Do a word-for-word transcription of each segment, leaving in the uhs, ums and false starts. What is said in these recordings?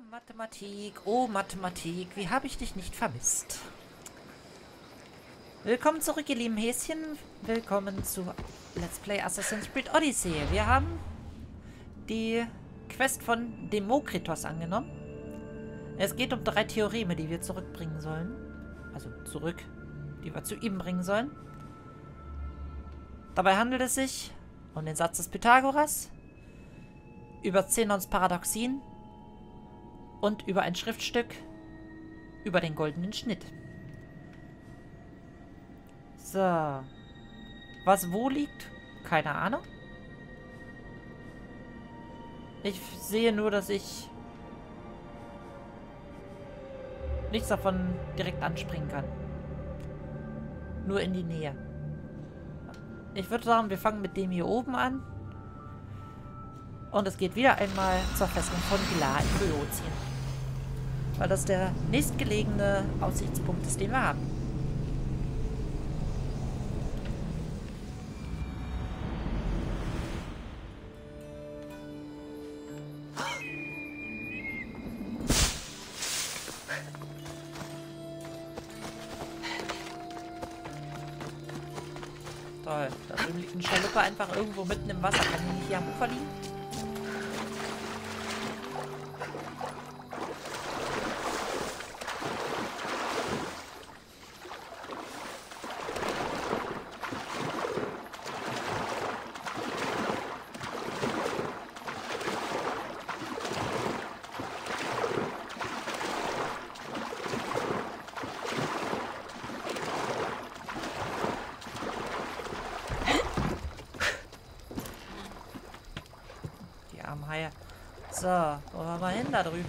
Mathematik, oh Mathematik, wie habe ich dich nicht vermisst? Willkommen zurück, ihr lieben Häschen. Willkommen zu Let's Play Assassin's Creed Odyssey. Wir haben die Quest von Demokritos angenommen. Es geht um drei Theoreme, die wir zurückbringen sollen. Also zurück, die wir zu ihm bringen sollen. Dabei handelt es sich um den Satz des Pythagoras, über Zenons Paradoxien und über ein Schriftstück über den goldenen Schnitt. So. Was wo liegt? Keine Ahnung. Ich sehe nur, dass ich nichts davon direkt anspringen kann. Nur in die Nähe. Ich würde sagen, wir fangen mit dem hier oben an. Und es geht wieder einmal zur Festung von Glar in Böotien. Weil das der nächstgelegene Aussichtspunkt ist, den wir haben. Toll. Da drüben liegt ein Schaluppe einfach irgendwo mitten im Wasser. Kann die nicht hier am Ufer liegen? Haie. So, wo haben wir hin da drüben?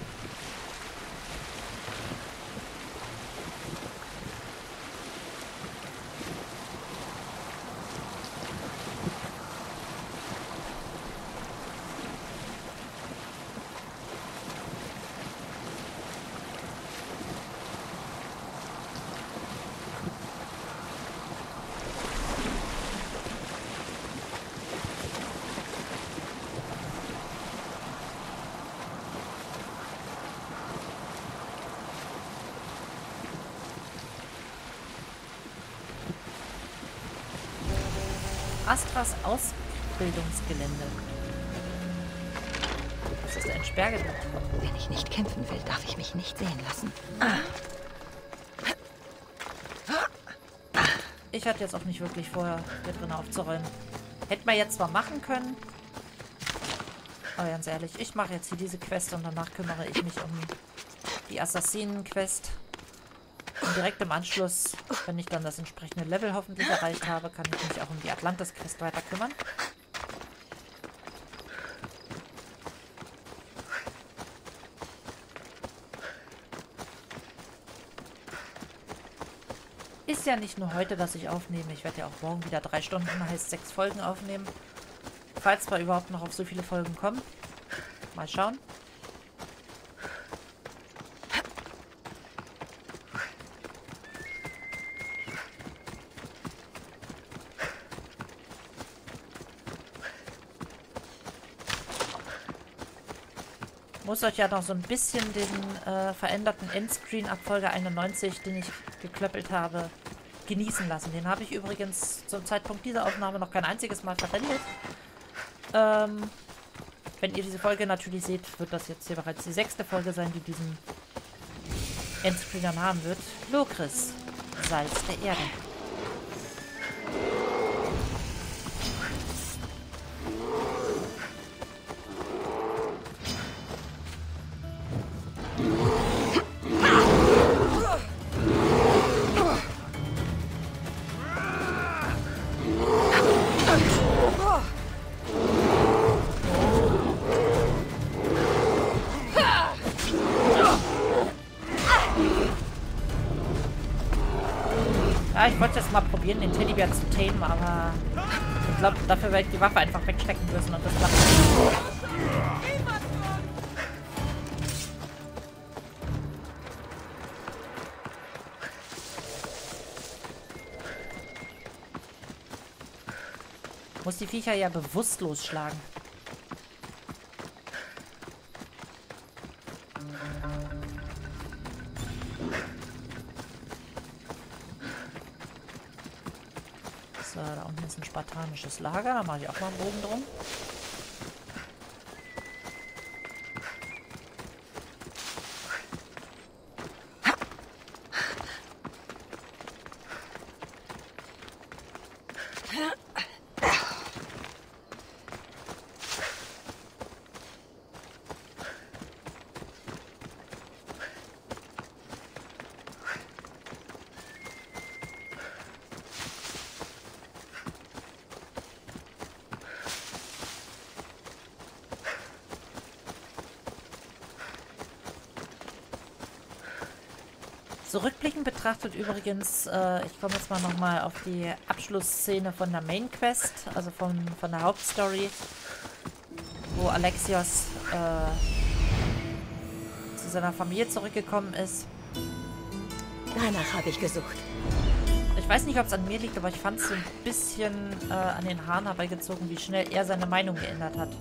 Astras Ausbildungsgelände. Das ist ein Sperrgebiet. Wenn ich nicht kämpfen will, darf ich mich nicht sehen lassen. Ich hatte jetzt auch nicht wirklich vor, hier drin aufzuräumen. Hätten wir jetzt zwar machen können, aber ganz ehrlich, ich mache jetzt hier diese Quest und danach kümmere ich mich um die Assassinen-Quest. Und direkt im Anschluss, wenn ich dann das entsprechende Level hoffentlich erreicht habe, kann ich mich auch um die Atlantis-Quest weiter kümmern. Ist ja nicht nur heute, dass ich aufnehme. Ich werde ja auch morgen wieder drei Stunden, heißt sechs Folgen aufnehmen. Falls wir überhaupt noch auf so viele Folgen kommen. Mal schauen. Muss euch ja noch so ein bisschen den äh, veränderten Endscreen ab Folge einundneunzig, den ich geklöppelt habe, genießen lassen. Den habe ich übrigens zum Zeitpunkt dieser Aufnahme noch kein einziges Mal verwendet. Ähm, wenn ihr diese Folge natürlich seht, wird das jetzt hier bereits die sechste Folge sein, die diesen Endscreen dann haben wird. Lokris, Salz der Erde. Ja, ich wollte jetzt mal probieren, den Teddybär zu tamen, aber ich glaube, dafür werde ich die Waffe einfach wegstecken müssen und das klappt nicht. Muss die Viecher ja bewusstlos schlagen. So, da unten ist ein spartanisches Lager. Da mache ich auch mal einen Bogen drum. Zurückblickend betrachtet übrigens, äh, ich komme jetzt mal nochmal auf die Abschlussszene von der Main Quest, also von, von der Hauptstory, wo Alexios äh, zu seiner Familie zurückgekommen ist. Danach habe ich gesucht. Ich weiß nicht, ob es an mir liegt, aber ich fand es so ein bisschen äh, an den Haaren herbeigezogen, wie schnell er seine Meinung geändert hat.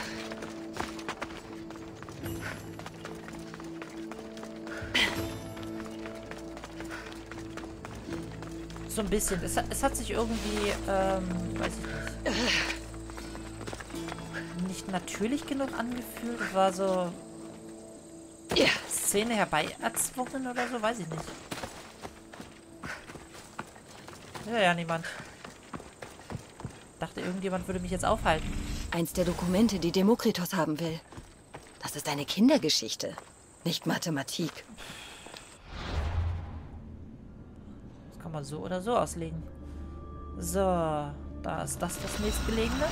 So ein bisschen. Es, es hat sich irgendwie, ähm, weiß ich nicht, nicht natürlich genug angefühlt. Es war so Szene herbeierzwungen oder so, weiß ich nicht. Ja, ja, niemand. Dachte, irgendjemand würde mich jetzt aufhalten. Eins der Dokumente, die Demokritos haben will. Das ist eine Kindergeschichte, nicht Mathematik. Kann man so oder so auslegen. So, da ist das das nächstgelegene.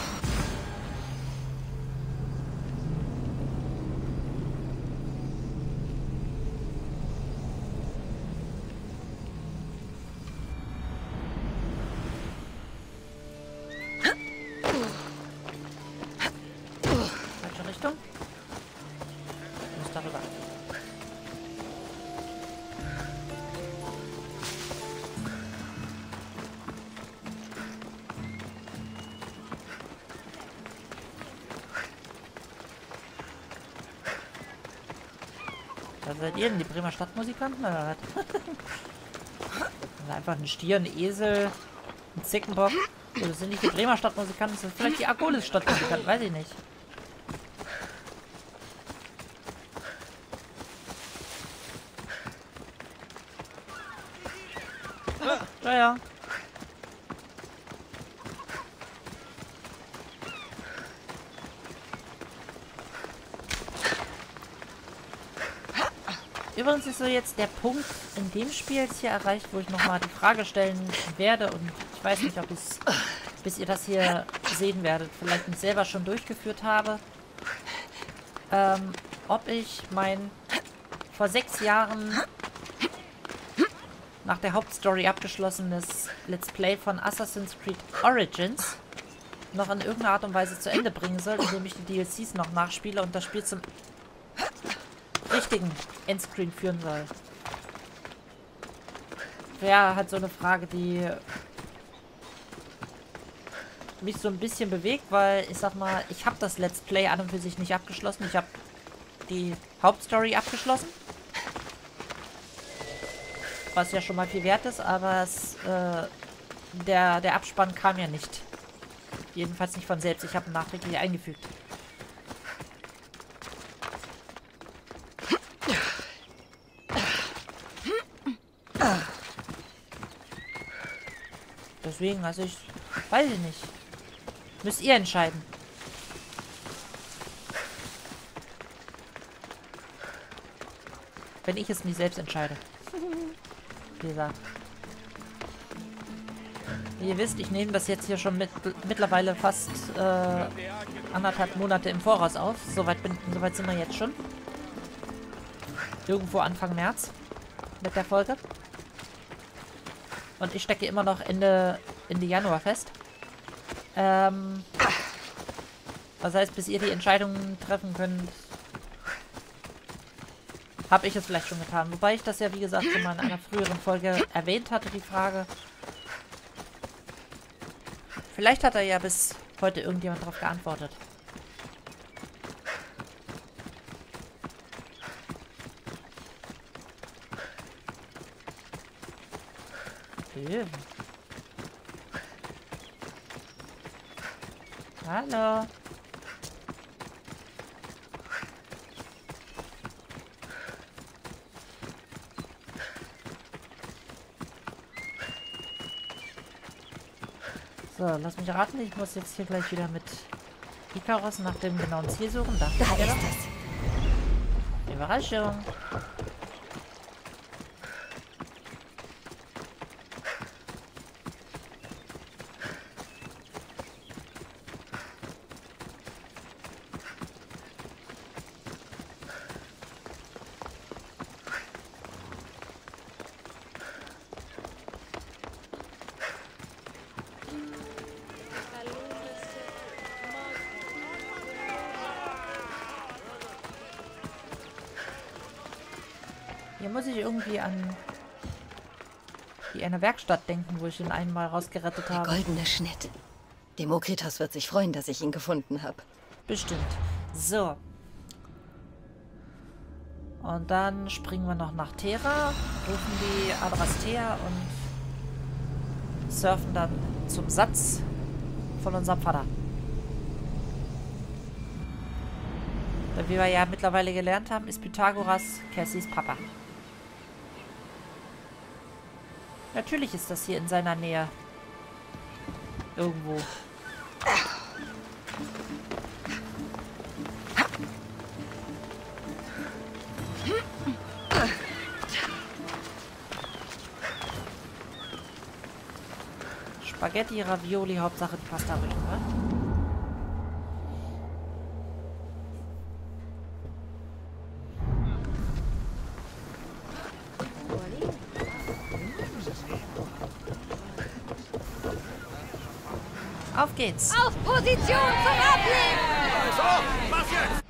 Falsche Richtung. Muss darüber. Was seid ihr denn, die Bremer Stadtmusikanten oder was? Einfach ein Stier, ein Esel, ein Zickenbock. So, das sind nicht die Bremer Stadtmusikanten, das sind vielleicht die Argolis Stadtmusikanten, weiß ich nicht. Ja, ja. Übrigens ist so jetzt der Punkt in dem Spiel jetzt hier erreicht, wo ich nochmal die Frage stellen werde und ich weiß nicht, ob ich bis ihr das hier sehen werdet, vielleicht nicht selber schon durchgeführt habe, ähm, ob ich mein vor sechs Jahren nach der Hauptstory abgeschlossenes Let's Play von Assassin's Creed Origins noch in irgendeiner Art und Weise zu Ende bringen soll, indem ich die D L Cs noch nachspiele und das Spiel zum richtigen Endscreen führen soll. Wäre halt so eine Frage, die mich so ein bisschen bewegt, weil ich sag mal, ich habe das Let's Play an und für sich nicht abgeschlossen. Ich habe die Hauptstory abgeschlossen. Was ja schon mal viel wert ist, aber es, äh, der, der Abspann kam ja nicht. Jedenfalls nicht von selbst. Ich habe ihn nachträglich eingefügt. Deswegen, also ich weiß ich nicht. Müsst ihr entscheiden. Wenn ich es nicht selbst entscheide. Wie gesagt. Wie ihr wisst, ich nehme das jetzt hier schon mit, mittlerweile fast äh, anderthalb Monate im Voraus auf. Soweit, bin, soweit sind wir jetzt schon. Irgendwo Anfang März mit der Folge. Und ich stecke immer noch Ende, Ende Januar fest. Ähm, das heißt, bis ihr die Entscheidungen treffen könnt, habe ich es vielleicht schon getan. Wobei ich das ja, wie gesagt, schon mal in einer früheren Folge erwähnt hatte, die Frage. Vielleicht hat er ja bis heute irgendjemand darauf geantwortet. Löwen. Hallo. So, lass mich raten. Ich muss jetzt hier gleich wieder mit Ikaros nach dem genauen Ziel suchen. Da, Da ist ist es. Überraschung. Hier muss ich irgendwie an die eine Werkstatt denken, wo ich ihn einmal rausgerettet Der habe. goldene Schnitt. Demokritos wird sich freuen, dass ich ihn gefunden habe. Bestimmt. So. Und dann springen wir noch nach Terra, rufen die Adrastea und surfen dann zum Satz von unserem Vater. Denn wie wir ja mittlerweile gelernt haben, ist Pythagoras Cassys Papa. Natürlich ist das hier in seiner Nähe. Irgendwo. Spaghetti, Ravioli, Hauptsache die Pasta rücken, ne? Auf geht's! Auf Position zum Ablegen! So, was jetzt?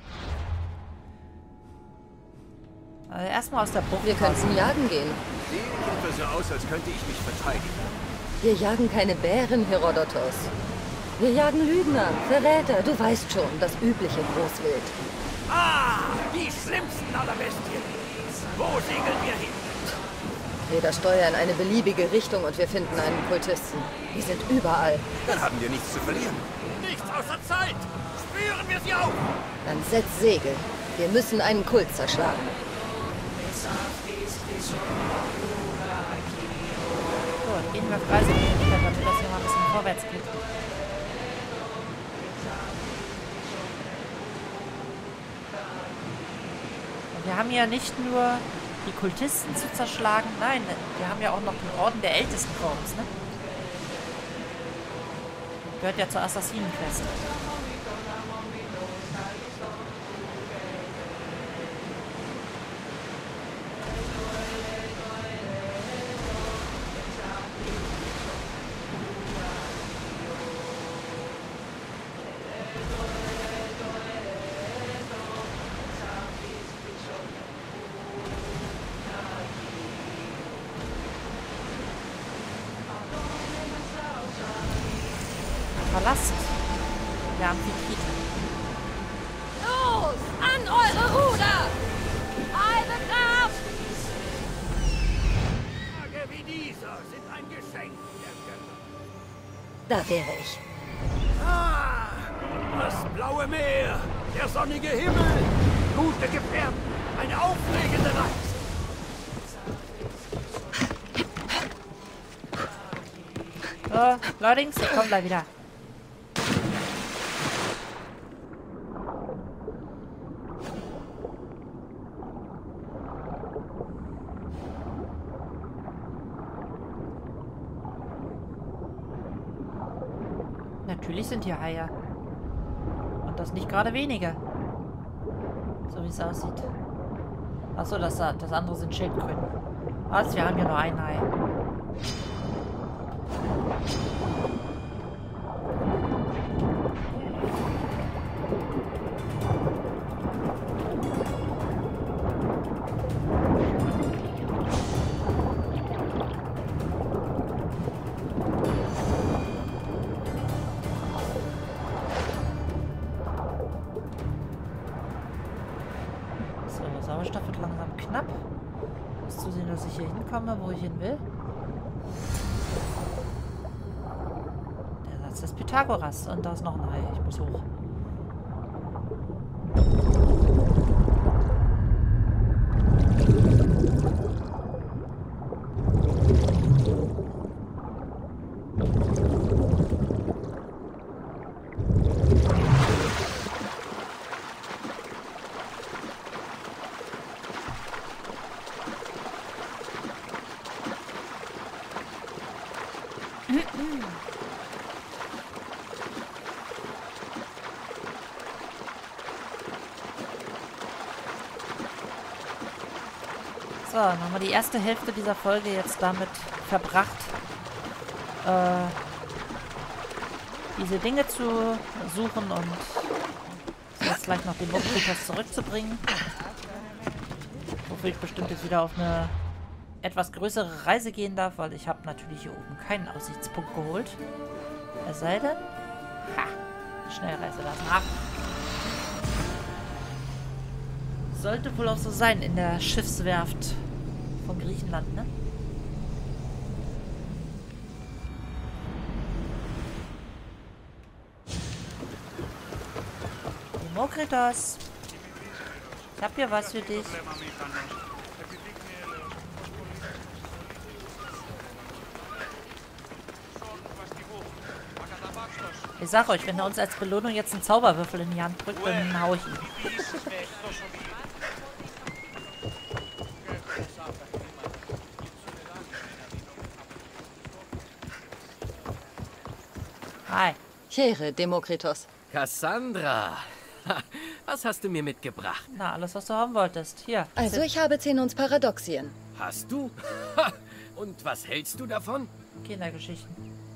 Also erstmal aus der Bucht. Wir könnten jagen gehen. Sieht so aus, als könnte ich mich verteidigen. Wir jagen keine Bären, Herodotos. Wir jagen Lügner, Verräter, du weißt schon, das übliche Großwild. Ah, die schlimmsten aller Bestien. Wo segeln wir hin? Räder steuern eine beliebige Richtung und wir finden einen Kultisten. Die sind überall. Dann haben wir nichts zu verlieren. Nichts außer Zeit. Spüren wir sie auf. Dann setz Segel. Wir müssen einen Kult zerschlagen. So, gehen wir auf Reisegeschwindigkeit, damit das hier mal ein bisschen vorwärts geht. Und wir haben ja nicht nur die Kultisten zu zerschlagen, nein, wir haben ja auch noch den Orden der Ältesten vor uns, ne? Gehört ja zur Assassinenquest. Palast der Amphitrite. Los, an eure Ruder! Halbe Kraft! Tage wie dieser sind ein Geschenk der Götter. Da wäre ich. Ah, das blaue Meer, der sonnige Himmel, gute Gefährten, eine aufregende Reise. So, Leutings, ich komm gleich wieder. Natürlich sind hier Haie. Und das nicht gerade wenige. So wie es aussieht. Achso, das, das andere sind Schildkröten. Was? Wir haben hier nur einen Hai. Sauerstoff wird langsam knapp. Ich muss zusehen, dass ich hier hinkomme, wo ich hin will. des Pythagoras. Und da ist noch ein Ei. Ich muss hoch. So, dann haben wir die erste Hälfte dieser Folge jetzt damit verbracht, äh, diese Dinge zu suchen und jetzt gleich noch den Mokritos zurückzubringen. Wofür ich bestimmt jetzt wieder auf eine etwas größere Reise gehen darf, weil ich habe natürlich hier oben keinen Aussichtspunkt geholt. Es sei denn... Ha! Schnellreise lassen. Ach. Sollte wohl auch so sein in der Schiffswerft von Griechenland, ne? Demokritos, ich hab hier was für dich. Ich sag euch, wenn er uns als Belohnung jetzt einen Zauberwürfel in die Hand drückt, dann hau ich ihn. Hi. Chere, Demokritos. Cassandra, was hast du mir mitgebracht? Na, alles, was du haben wolltest. Hier. Also, ich habe Zenons Paradoxien. Hast du? Und was hältst du davon? Kindergeschichten.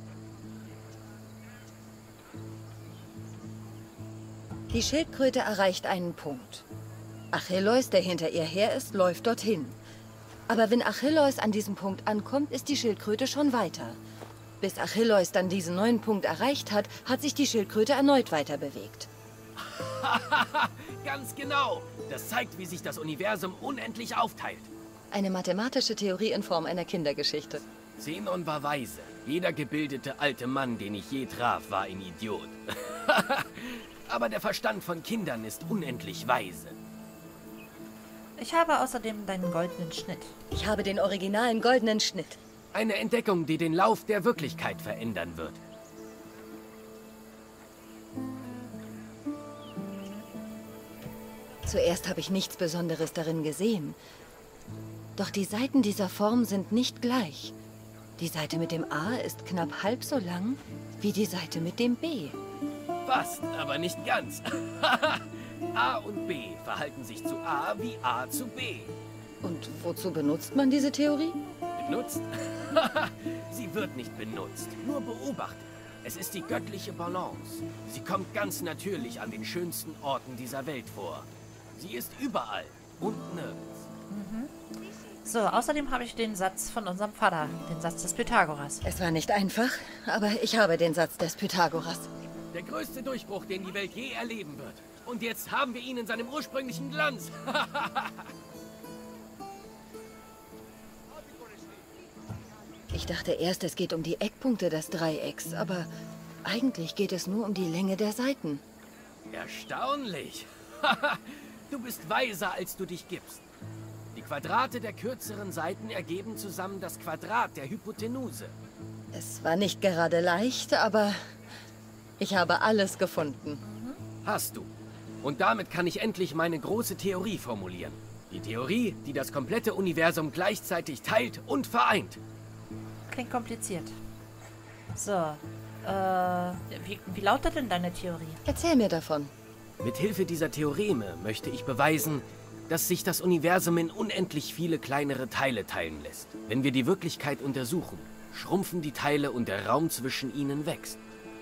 Die Schildkröte erreicht einen Punkt. Achilleus, der hinter ihr her ist, läuft dorthin. Aber wenn Achilleus an diesem Punkt ankommt, ist die Schildkröte schon weiter. Bis Achilleus dann diesen neuen Punkt erreicht hat, hat sich die Schildkröte erneut weiter bewegt. Ganz genau. Das zeigt, wie sich das Universum unendlich aufteilt. Eine mathematische Theorie in Form einer Kindergeschichte. Zenon war weise. Jeder gebildete alte Mann, den ich je traf, war ein Idiot. Aber der Verstand von Kindern ist unendlich weise. Ich habe außerdem deinen goldenen Schnitt. Ich habe den originalen goldenen Schnitt. Eine Entdeckung, die den Lauf der Wirklichkeit verändern wird. Zuerst habe ich nichts Besonderes darin gesehen. Doch die Seiten dieser Form sind nicht gleich. Die Seite mit dem A ist knapp halb so lang wie die Seite mit dem B. Fast, aber nicht ganz. A und B verhalten sich zu A wie A zu B. Und wozu benutzt man diese Theorie? Benutzt? Sie wird nicht benutzt, nur beobachtet. Es ist die göttliche Balance. Sie kommt ganz natürlich an den schönsten Orten dieser Welt vor. Sie ist überall und nirgends. Mhm. So, außerdem habe ich den Satz von unserem Vater, den Satz des Pythagoras. Es war nicht einfach, aber ich habe den Satz des Pythagoras. Der größte Durchbruch, den die Welt je erleben wird. Und jetzt haben wir ihn in seinem ursprünglichen Glanz. Ich dachte erst, es geht um die Eckpunkte des Dreiecks, aber eigentlich geht es nur um die Länge der Seiten. Erstaunlich. Du bist weiser, als du dich gibst. Die Quadrate der kürzeren Seiten ergeben zusammen das Quadrat der Hypotenuse. Es war nicht gerade leicht, aber ich habe alles gefunden. Hast du. Und damit kann ich endlich meine große Theorie formulieren. Die Theorie, die das komplette Universum gleichzeitig teilt und vereint. Klingt kompliziert. So, äh, wie, wie lautet denn deine Theorie? Erzähl mir davon. Mithilfe dieser Theoreme möchte ich beweisen, dass sich das Universum in unendlich viele kleinere Teile teilen lässt. Wenn wir die Wirklichkeit untersuchen, schrumpfen die Teile und der Raum zwischen ihnen wächst.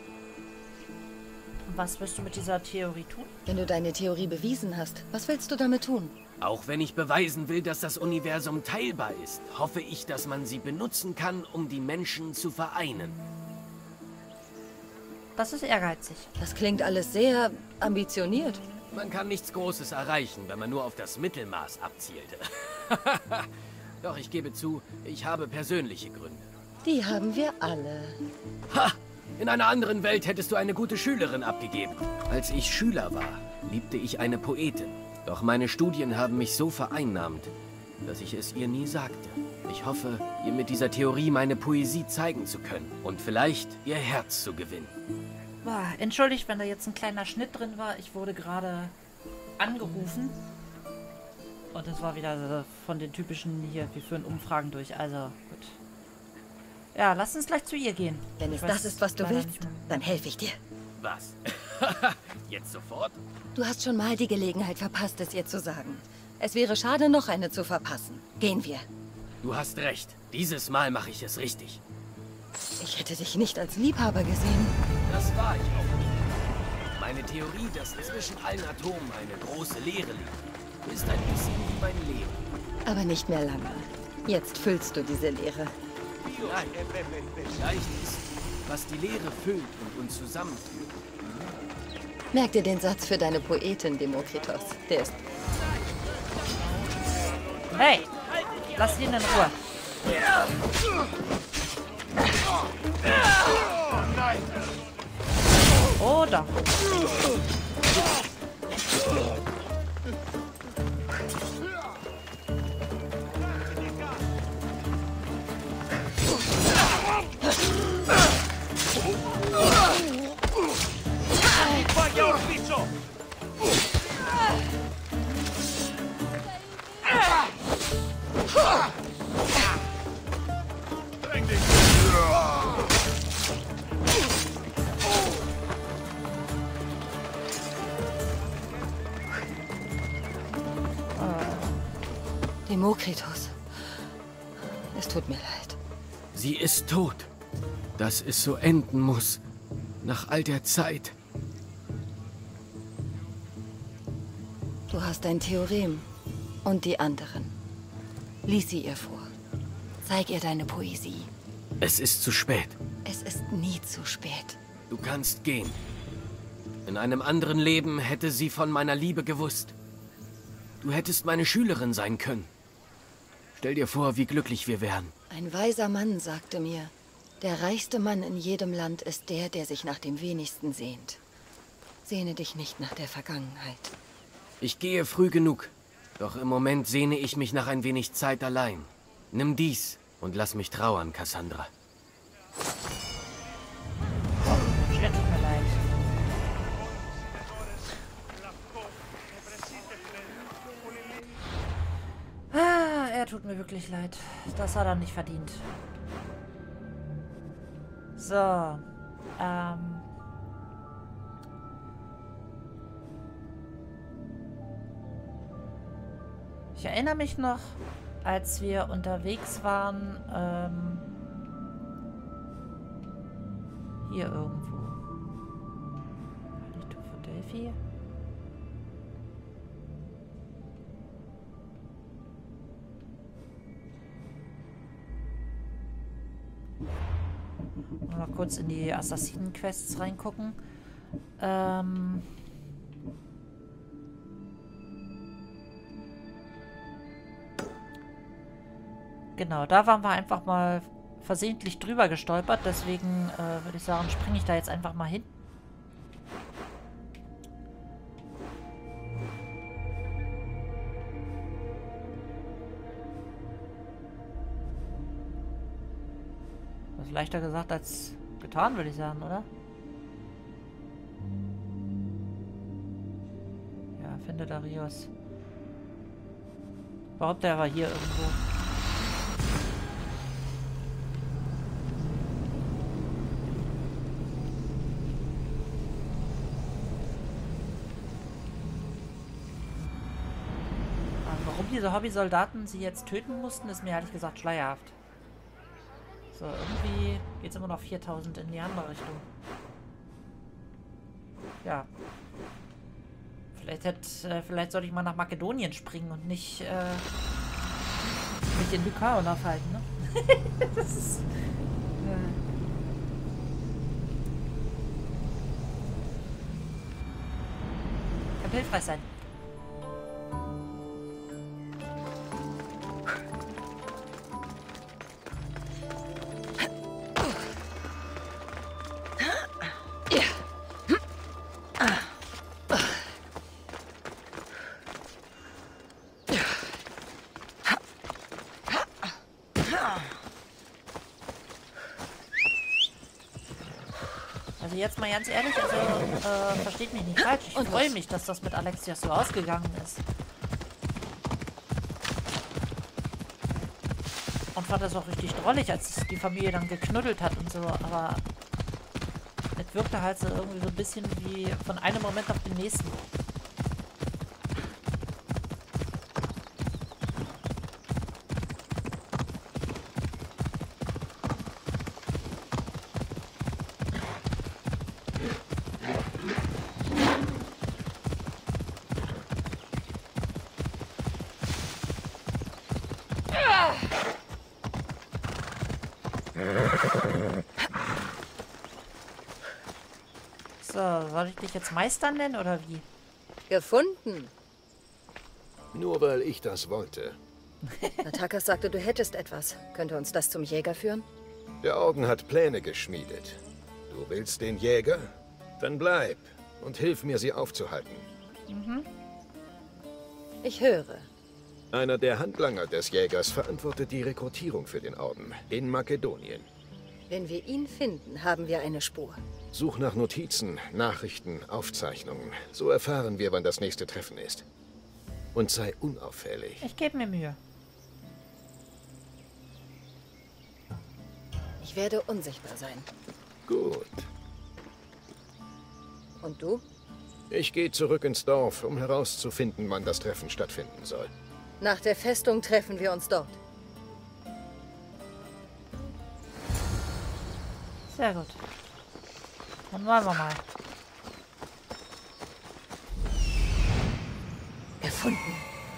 Was willst du mit dieser Theorie tun? Wenn du deine Theorie bewiesen hast, was willst du damit tun? Auch wenn ich beweisen will, dass das Universum teilbar ist, hoffe ich, dass man sie benutzen kann, um die Menschen zu vereinen. Das ist ehrgeizig. Das klingt alles sehr ambitioniert. Man kann nichts Großes erreichen, wenn man nur auf das Mittelmaß abzielt. Doch ich gebe zu, ich habe persönliche Gründe. Die haben wir alle. Ha! In einer anderen Welt hättest du eine gute Schülerin abgegeben. Als ich Schüler war, liebte ich eine Poetin. Doch meine Studien haben mich so vereinnahmt, dass ich es ihr nie sagte. Ich hoffe, ihr mit dieser Theorie meine Poesie zeigen zu können und vielleicht ihr Herz zu gewinnen. Boah, entschuldigt, wenn da jetzt ein kleiner Schnitt drin war. Ich wurde gerade angerufen. Und das war wieder von den typischen hier, wir führen Umfragen durch. Also, gut. Ja, lass uns gleich zu ihr gehen. Wenn es Ich weiß das ist, was du leider willst, nicht mehr. dann helfe ich dir. Was? Jetzt sofort? Du hast schon mal die Gelegenheit verpasst, es ihr zu sagen. Es wäre schade, noch eine zu verpassen. Gehen wir. Du hast recht. Dieses Mal mache ich es richtig. Ich hätte dich nicht als Liebhaber gesehen. Das war ich auch nicht. Meine Theorie, dass zwischen allen Atomen eine große Leere liegt, ist ein bisschen wie mein Leben. Aber nicht mehr lange. Jetzt füllst du diese Leere. Nein, vielleicht ist, was die Leere füllt und uns zusammenführt. Merk dir den Satz für deine Poetin, Demokritos. Der ist... Hey! Lass ihn in Ruhe. Oh, da. Demokritos. Es tut mir leid. Sie ist tot. Dass es so enden muss. Nach all der Zeit. Du hast ein Theorem. Und die anderen. Lies sie ihr vor. Zeig ihr deine Poesie. Es ist zu spät. Es ist nie zu spät. Du kannst gehen. In einem anderen Leben hätte sie von meiner Liebe gewusst. Du hättest meine Schülerin sein können. Stell dir vor, wie glücklich wir wären. Ein weiser Mann sagte mir, der reichste Mann in jedem Land ist der, der sich nach dem wenigsten sehnt. Sehne dich nicht nach der Vergangenheit. Ich gehe früh genug. Doch im Moment sehne ich mich nach ein wenig Zeit allein. Nimm dies und lass mich trauern, Cassandra. Schwer, tut mir leid. Ah, er tut mir wirklich leid. Das hat er nicht verdient. So. Ähm. Ich erinnere mich noch, als wir unterwegs waren, ähm, hier irgendwo. Heiligtum von Delphi. Mal kurz in die Assassinen-Quests reingucken. Ähm... Genau, da waren wir einfach mal versehentlich drüber gestolpert. Deswegen äh, würde ich sagen, springe ich da jetzt einfach mal hin. Das ist leichter gesagt als getan, würde ich sagen, oder? Ja, finde Darius. Überhaupt, der war hier irgendwo. Warum diese Hobbysoldaten sie jetzt töten mussten, ist mir ehrlich gesagt schleierhaft. So, irgendwie geht es immer noch viertausend in die andere Richtung. Ja. Vielleicht hätte, äh, vielleicht sollte ich mal nach Makedonien springen und nicht, äh, mich in Lykaon aufhalten, ne? Das ist, äh, kann hilfreich sein. Also jetzt mal ganz ehrlich, also äh, versteht mich nicht falsch. Ich freue mich, dass das mit Alexios so ausgegangen ist. Und fand das auch richtig drollig, als die Familie dann geknuddelt hat und so. Aber es wirkte halt so irgendwie so ein bisschen wie von einem Moment auf den nächsten. So, soll ich dich jetzt Meister nennen oder wie? Gefunden. Nur weil ich das wollte. Natakas sagte, du hättest etwas. Könnte uns das zum Jäger führen? Der Orden hat Pläne geschmiedet. Du willst den Jäger? Dann bleib und hilf mir, sie aufzuhalten. Mhm. Ich höre. Einer der Handlanger des Jägers verantwortet die Rekrutierung für den Orden in Makedonien. Wenn wir ihn finden, haben wir eine Spur. Such nach Notizen, Nachrichten, Aufzeichnungen. So erfahren wir, wann das nächste Treffen ist. Und sei unauffällig. Ich gebe mir Mühe. Ich werde unsichtbar sein. Gut. Und du? Ich gehe zurück ins Dorf, um herauszufinden, wann das Treffen stattfinden soll. Nach der Festung treffen wir uns dort. Sehr gut. Dann wollen wir mal. Gefunden.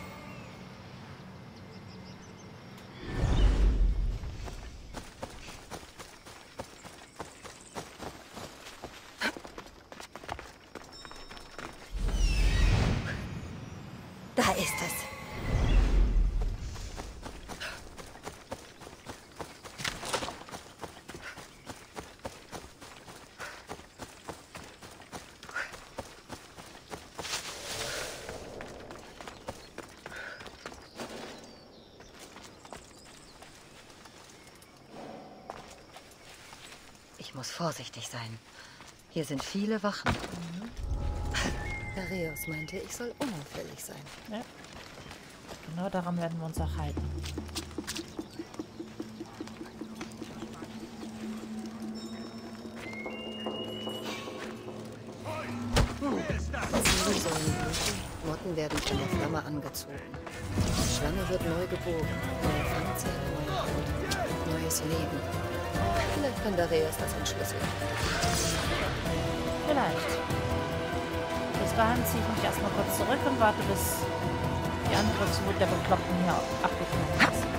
Da ist es. Ich muss vorsichtig sein. Hier sind viele Wachen. Mhm. Dareios meinte, ich soll unauffällig sein. Ja. Genau daran werden wir uns auch halten. Ziele sollen bluten, Motten werden von der Flamme angezogen. Die Schlange wird neu geboren, neue Fangzähne, neue Haut, neues Leben. Vielleicht kann Dareios das entschlüsseln. Vielleicht. Bis dahin ziehe ich mich erstmal kurz zurück und warte, bis die Angriffswut der Bekloppten hier abgeklungen ist.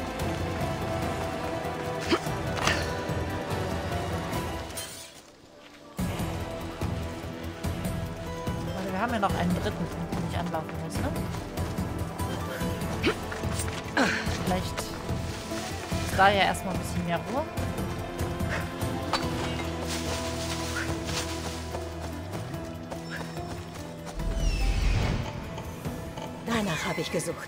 Also wir haben ja noch einen dritten Punkt, den ich anlaufen muss, ne? Vielleicht ist da ja erstmal ein bisschen mehr Ruhe. Danach habe ich gesucht.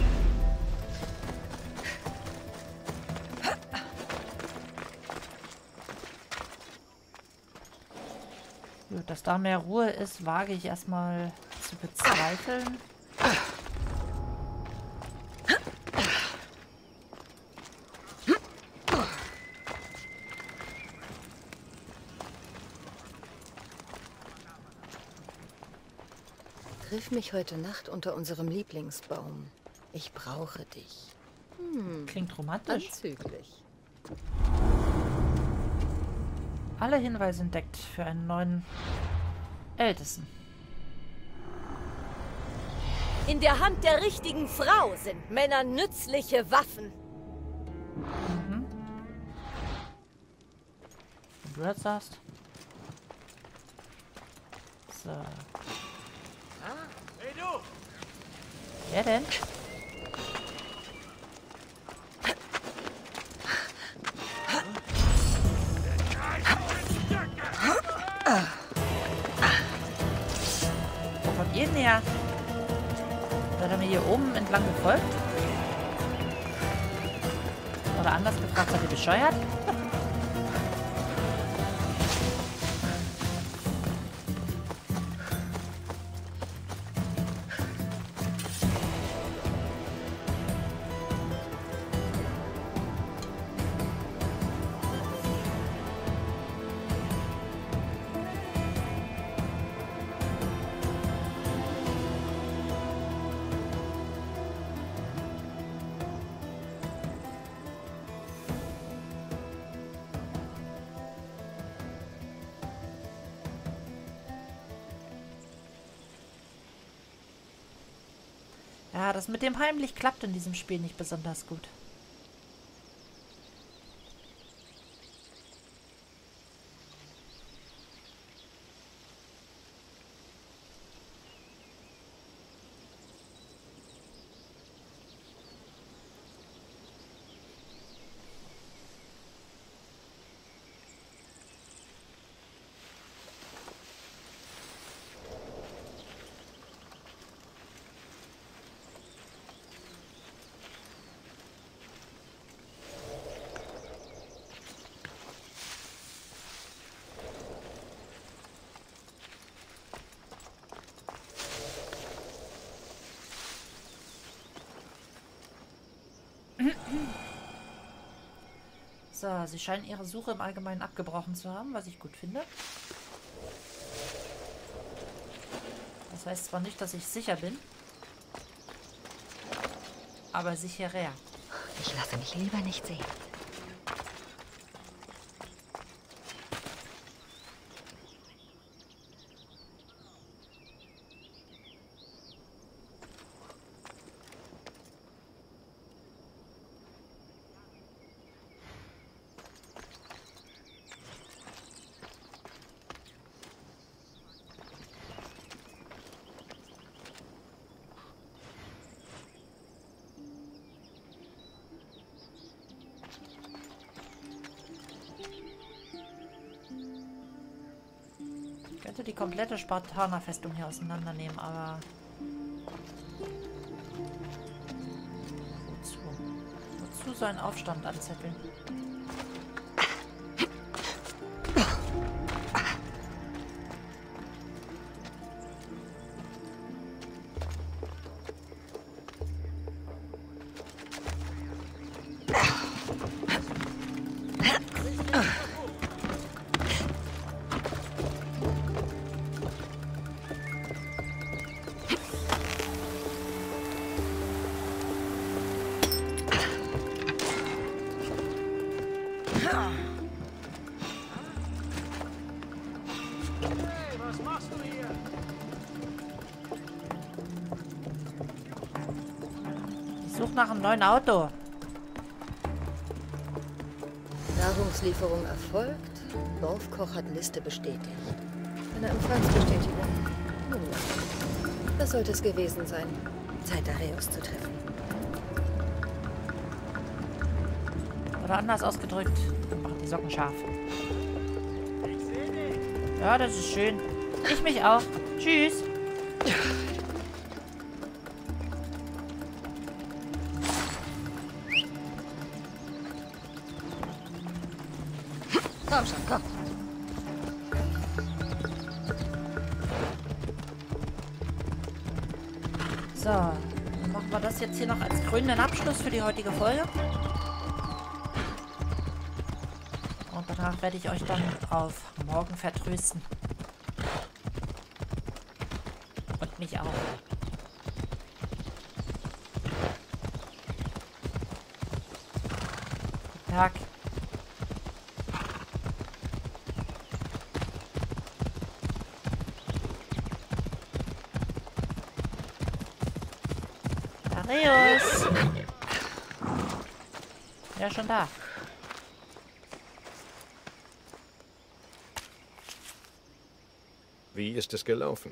Gut, dass da mehr Ruhe ist, wage ich erstmal zu bezweifeln. Triff mich heute Nacht unter unserem Lieblingsbaum. Ich brauche dich. Hm, Klingt romantisch. anzüglich. Alle Hinweise entdeckt für einen neuen Ältesten. In der Hand der richtigen Frau sind Männer nützliche Waffen. Mhm. Wenn du das sagst. So. Hey du! Wer denn? Wo kommt ihr denn her? Seid ihr mir hier oben entlang gefolgt? Oder anders gefragt, seid ihr bescheuert? Ja, das mit dem heimlich klappt in diesem Spiel nicht besonders gut. So, sie scheinen ihre Suche im Allgemeinen abgebrochen zu haben, was ich gut finde. Das heißt zwar nicht, dass ich sicher bin, aber sicherer. Ich lasse mich lieber nicht sehen. Ich könnte die komplette Spartaner-Festung hier auseinandernehmen, aber... Wozu? Wozu so einen Aufstand anzetteln? Ich suche nach einem neuen Auto. Nahrungslieferung erfolgt. Dorfkoch hat Liste bestätigt. Eine Empfangsbestätigung. Nun ja. Das sollte es gewesen sein. Zeit, Areus zu treffen. Oder anders ausgedrückt, machen die Socken scharf. Ja, das ist schön. Ich mich auch. Tschüss. Komm schon, komm. So, dann machen wir das jetzt hier noch als krönenden Abschluss für die heutige Folge. Und danach werde ich euch dann auf morgen vertrösten. Und mich auch. Guten Tag. Areus! Ja, schon da. Wie ist es gelaufen?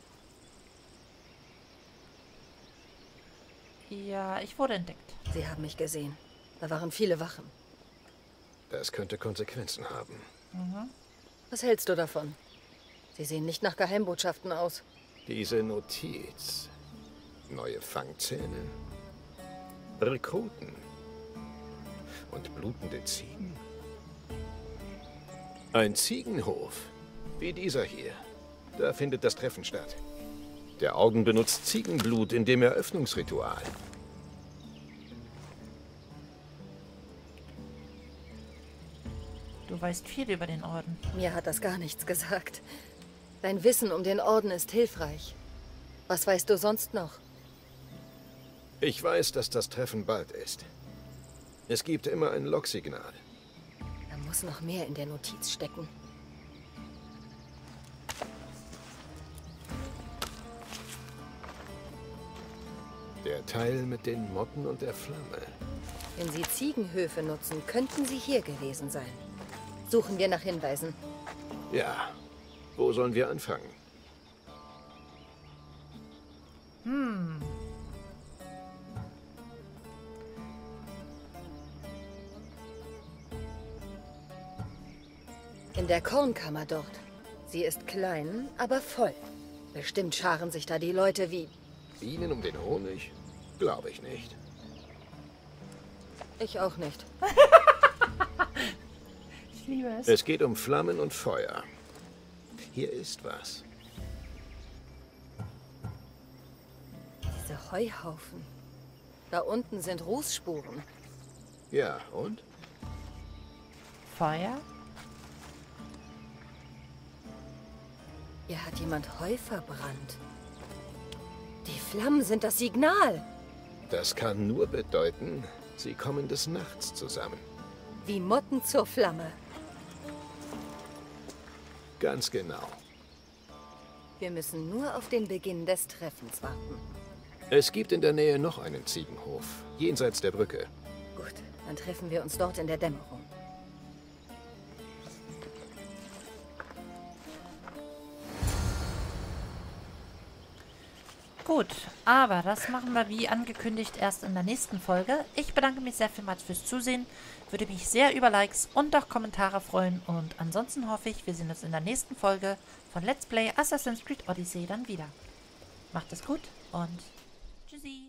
Ja, ich wurde entdeckt. Sie haben mich gesehen. Da waren viele Wachen. Das könnte Konsequenzen haben. Was hältst du davon? Sie sehen nicht nach Geheimbotschaften aus. Diese Notiz. Neue Fangzähne. Rekruten. Und blutende Ziegen. Ein Ziegenhof. Wie dieser hier. Da findet das Treffen statt. Der Orden benutzt Ziegenblut in dem Eröffnungsritual. Du weißt viel über den Orden. Mir hat das gar nichts gesagt. Dein Wissen um den Orden ist hilfreich. Was weißt du sonst noch? Ich weiß, dass das Treffen bald ist. Es gibt immer ein Logsignal. Da muss noch mehr in der Notiz stecken. Der Der Teil mit den Motten und der Flamme. Wenn Sie Ziegenhöfe nutzen, könnten sie hier gewesen sein. Suchen wir nach Hinweisen. Ja. Wo sollen wir anfangen? Hm. In der Kornkammer dort. Sie ist klein, aber voll. Bestimmt scharen sich da die Leute wie... Bienen um den Honig? Glaube ich nicht. Ich auch nicht. Ich liebe es. Es geht um Flammen und Feuer. Hier ist was. Diese Heuhaufen. Da unten sind Rußspuren. Ja, und? Feuer? Hier hat jemand Heu verbrannt. Die Flammen sind das Signal. Das kann nur bedeuten, sie kommen des Nachts zusammen. Wie Motten zur Flamme. Ganz genau. Wir müssen nur auf den Beginn des Treffens warten. Es gibt in der Nähe noch einen Ziegenhof, jenseits der Brücke. Gut, dann treffen wir uns dort in der Dämmerung. Gut, aber das machen wir wie angekündigt erst in der nächsten Folge. Ich bedanke mich sehr vielmals fürs Zusehen, würde mich sehr über Likes und auch Kommentare freuen und ansonsten hoffe ich, wir sehen uns in der nächsten Folge von Let's Play Assassin's Creed Odyssey dann wieder. Macht es gut und tschüssi!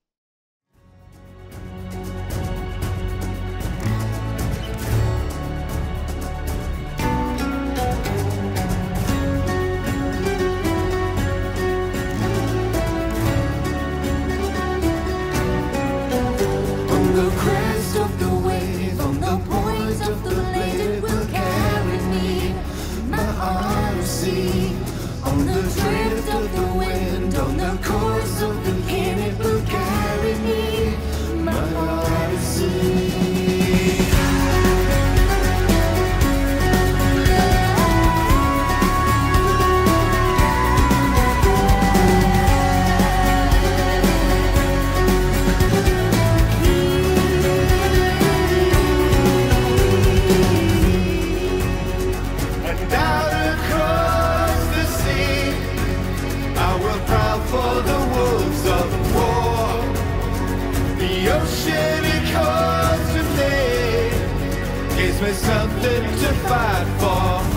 The crest of the wave, on the point of the blade, it will carry me, my odyssey. On the drift of the wind, on the course of the king, it will carry me, my odyssey. Something to fight for.